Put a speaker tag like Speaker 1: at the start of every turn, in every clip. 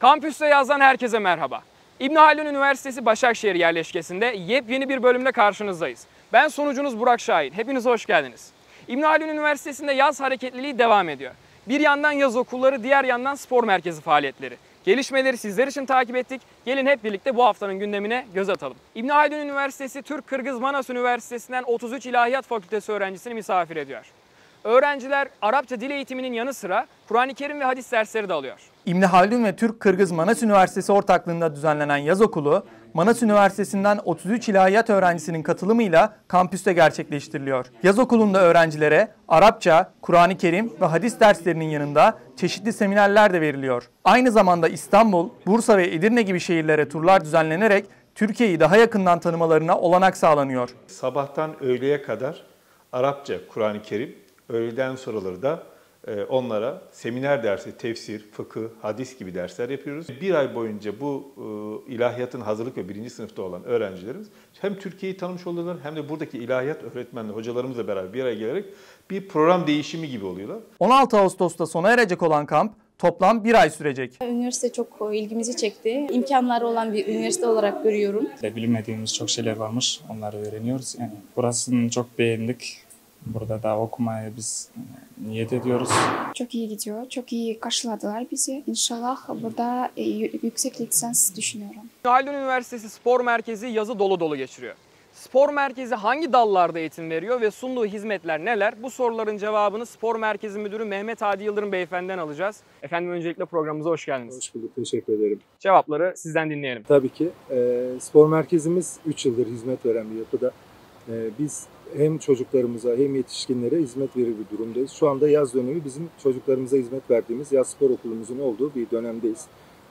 Speaker 1: Kampüste yazdan herkese merhaba. İbn Haldun Üniversitesi Başakşehir yerleşkesinde yepyeni bir bölümle karşınızdayız. Ben sunucunuz Burak Şahin. Hepiniz hoş geldiniz. İbn Haldun Üniversitesi'nde yaz hareketliliği devam ediyor. Bir yandan yaz okulları, diğer yandan spor merkezi faaliyetleri. Gelişmeleri sizler için takip ettik. Gelin hep birlikte bu haftanın gündemine göz atalım. İbn Haldun Üniversitesi Türk-Kırgız Manas Üniversitesi'nden 33 İlahiyat Fakültesi öğrencisini misafir ediyor. Öğrenciler Arapça dil eğitiminin yanı sıra Kur'an-ı Kerim ve hadis dersleri de alıyor.
Speaker 2: İbn Haldun ve Türk-Kırgız Manas Üniversitesi ortaklığında düzenlenen yaz okulu, Manas Üniversitesi'nden 33 ilahiyat öğrencisinin katılımıyla kampüste gerçekleştiriliyor. Yaz okulunda öğrencilere Arapça, Kur'an-ı Kerim ve hadis derslerinin yanında çeşitli seminerler de veriliyor. Aynı zamanda İstanbul, Bursa ve Edirne gibi şehirlere turlar düzenlenerek Türkiye'yi daha yakından tanımalarına olanak sağlanıyor.
Speaker 3: Sabahtan öğleye kadar Arapça, Kur'an-ı Kerim, öğleden sonraları da onlara seminer dersi, tefsir, fıkıh, hadis gibi dersler yapıyoruz. Bir ay boyunca bu ilahiyatın hazırlık ve birinci sınıfta olan öğrencilerimiz hem Türkiye'yi tanımış oluyorlar hem de buradaki ilahiyat öğretmenleri, hocalarımızla beraber bir araya gelerek bir program değişimi gibi oluyorlar.
Speaker 2: 16 Ağustos'ta sona erecek olan kamp toplam bir ay sürecek.
Speaker 4: Üniversite çok ilgimizi çekti. İmkanları olan bir üniversite olarak görüyorum.
Speaker 5: Bilmediğimiz çok şeyler varmış, onları öğreniyoruz. Yani burasını çok beğendik. Burada da okumaya biz niyet ediyoruz.
Speaker 6: Çok iyi gidiyor, çok iyi karşıladılar bizi. İnşallah burada yüksek lisans düşünüyorum.
Speaker 1: İbn Haldun Üniversitesi Spor Merkezi yazı dolu dolu geçiriyor. Spor merkezi hangi dallarda eğitim veriyor ve sunduğu hizmetler neler? Bu soruların cevabını Spor Merkezi Müdürü Mehmet Hadi Yıldırım Beyefendi'den alacağız. Efendim öncelikle programımıza hoş geldiniz.
Speaker 7: Hoş bulduk, teşekkür ederim.
Speaker 1: Cevapları sizden dinleyelim.
Speaker 7: Tabii ki. Spor merkezimiz 3 yıldır hizmet veren bir yapıda. Biz hem çocuklarımıza hem yetişkinlere hizmet verir bir durumdayız. Şu anda yaz dönemi bizim çocuklarımıza hizmet verdiğimiz yaz spor okulumuzun olduğu bir dönemdeyiz.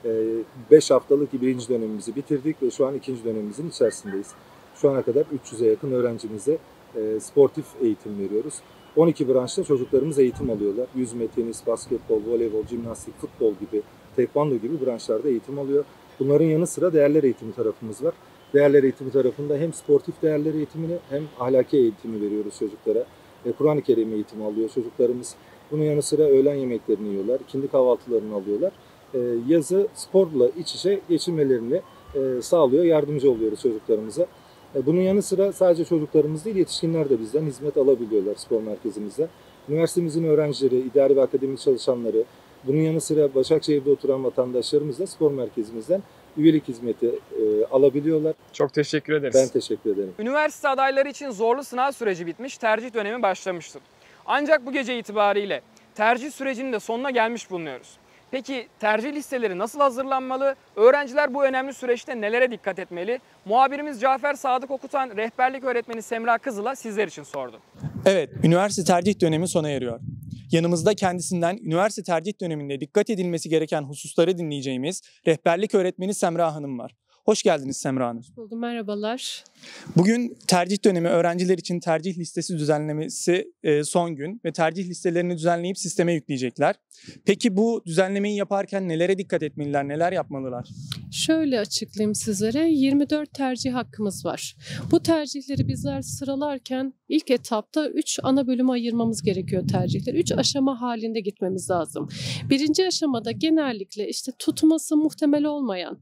Speaker 7: 5 haftalık birinci dönemimizi bitirdik ve şu an ikinci dönemimizin içerisindeyiz. Şu ana kadar 300'e yakın öğrencimize sportif eğitim veriyoruz. 12 branşta çocuklarımız eğitim alıyorlar. Yüzme, tenis, basketbol, voleybol, jimnastik, futbol gibi, tekvando gibi branşlarda eğitim alıyor. Bunların yanı sıra değerler eğitimi tarafımız var. Değerler eğitimi tarafında hem sportif değerler eğitimini hem ahlaki eğitimi veriyoruz çocuklara. Kur'an-ı Kerim eğitimi alıyor çocuklarımız. Bunun yanı sıra öğlen yemeklerini yiyorlar, ikindi kahvaltılarını alıyorlar. Yazı sporla iç içe geçirmelerini sağlıyor, yardımcı oluyoruz çocuklarımıza. Bunun yanı sıra sadece çocuklarımız değil, yetişkinler de bizden hizmet alabiliyorlar spor merkezimizde. Üniversitemizin öğrencileri, idari ve akademik çalışanları, bunun yanı sıra Başakşehir'de oturan vatandaşlarımız da spor merkezimizden üyelik hizmeti alabiliyorlar.
Speaker 1: Çok teşekkür ederiz.
Speaker 7: Ben teşekkür ederim.
Speaker 1: Üniversite adayları için zorlu sınav süreci bitmiş, tercih dönemi başlamıştı. Ancak bu gece itibariyle tercih sürecinin de sonuna gelmiş bulunuyoruz. Peki tercih listeleri nasıl hazırlanmalı? Öğrenciler bu önemli süreçte nelere dikkat etmeli? Muhabirimiz Cafer Sadık Okutan rehberlik öğretmeni Semra Kızıl'a sizler için sordu.
Speaker 2: Evet, üniversite tercih dönemi sona eriyor. Yanımızda kendisinden üniversite tercih döneminde dikkat edilmesi gereken hususları dinleyeceğimiz rehberlik öğretmeni Semra Hanım var. Hoş geldiniz Semra Hanım.
Speaker 8: Hoş buldum, merhabalar.
Speaker 2: Bugün tercih dönemi öğrenciler için tercih listesi düzenlemesi son gün ve tercih listelerini düzenleyip sisteme yükleyecekler. Peki bu düzenlemeyi yaparken nelere dikkat etmeliler, neler yapmalılar?
Speaker 8: Şöyle açıklayayım sizlere, 24 tercih hakkımız var. Bu tercihleri bizler sıralarken ilk etapta 3 ana bölüme ayırmamız gerekiyor tercihleri. 3 aşama halinde gitmemiz lazım. Birinci aşamada genellikle işte tutması muhtemel olmayan,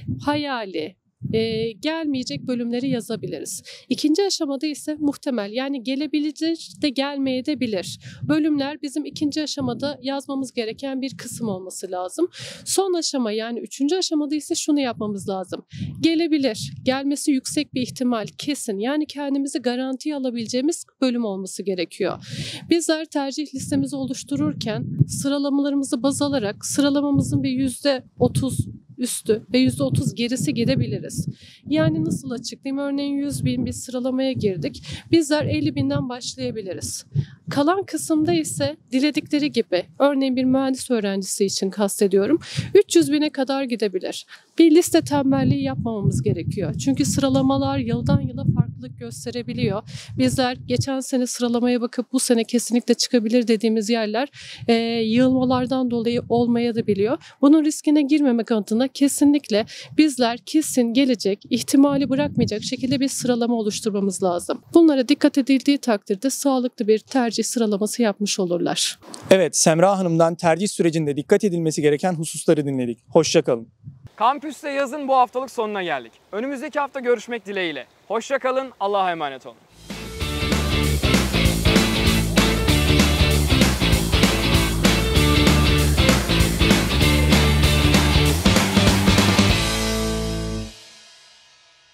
Speaker 8: hayali, gelmeyecek bölümleri yazabiliriz. İkinci aşamada ise muhtemel, yani gelebilir de gelmeyebilir. Bölümler bizim ikinci aşamada yazmamız gereken bir kısım olması lazım. Son aşama, yani üçüncü aşamada ise şunu yapmamız lazım. Gelebilir, gelmesi yüksek bir ihtimal, kesin, yani kendimizi garantiye alabileceğimiz bölüm olması gerekiyor. Bizler tercih listemizi oluştururken sıralamalarımızı baz alarak sıralamamızın bir %30 üstü ve %30 gerisi gidebiliriz. Yani nasıl açıklayayım? Örneğin 100.000 bir sıralamaya girdik. Bizler 50.000'den başlayabiliriz. Kalan kısımda ise diledikleri gibi, örneğin bir mühendis öğrencisi için kastediyorum, 300.000'e kadar gidebilir. Bir liste tembelliği yapmamamız gerekiyor. Çünkü sıralamalar yıldan yıla farklı farklılık gösterebiliyor. Bizler geçen sene sıralamaya bakıp bu sene kesinlikle çıkabilir dediğimiz yerler yığılmalardan dolayı olmayabiliyor. Bunun riskine girmemek adına kesinlikle bizler kesin gelecek, ihtimali bırakmayacak şekilde bir sıralama oluşturmamız lazım. Bunlara dikkat edildiği takdirde sağlıklı bir tercih sıralaması yapmış olurlar.
Speaker 2: Evet, Semra Hanım'dan tercih sürecinde dikkat edilmesi gereken hususları dinledik. Hoşça kalın.
Speaker 1: Kampüste yazın bu haftalık sonuna geldik. Önümüzdeki hafta görüşmek dileğiyle. Hoşça kalın, Allah'a emanet olun.